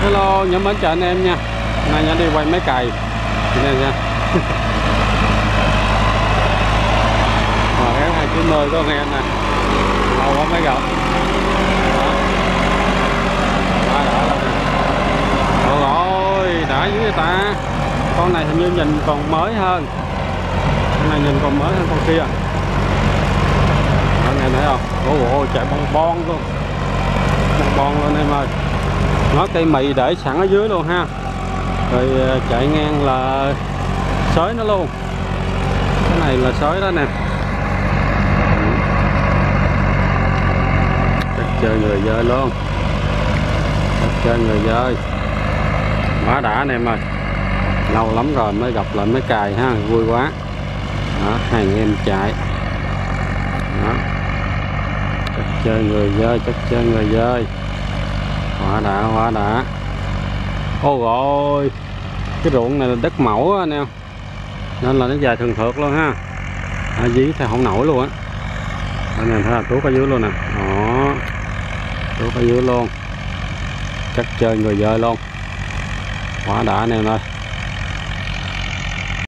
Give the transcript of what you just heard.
Hello, nhóm mến chào anh em nha. Hôm nay nhớ đi quay máy cày nè nha. Mà F290 có nghe nè, lâu quá mới gặp. Đó. Đã luôn nè. Ôi ôi, đã dữ vậy ta. Con này hình như nhìn còn mới hơn. Con này nhìn còn mới hơn con kia. Anh em thấy không? Ôi chạy bon bon luôn. Bon bon luôn em ơi. Nó cây mì để sẵn ở dưới luôn ha, rồi chạy ngang là xới nó luôn. Cái này là xới đó nè. Chắc chơi người dơi luôn, chắc chơi người dơi quá đã anh em ơi. Lâu lắm rồi mới gặp lại máy cày ha, vui quá. Đó, hai anh em chạy đó. Chắc chơi người dơi, chắc chơi người dơi quá đã, quá đã. Ôi rồi, cái ruộng này là đất mẫu anh em, nên là nó dài thường thượt luôn ha. Dí thì không nổi luôn á. Anh em thấy là tuốt ở dưới luôn nè. Đó, tuốt ở dưới luôn, chắc chơi người dơi luôn quá đã anh em ơi.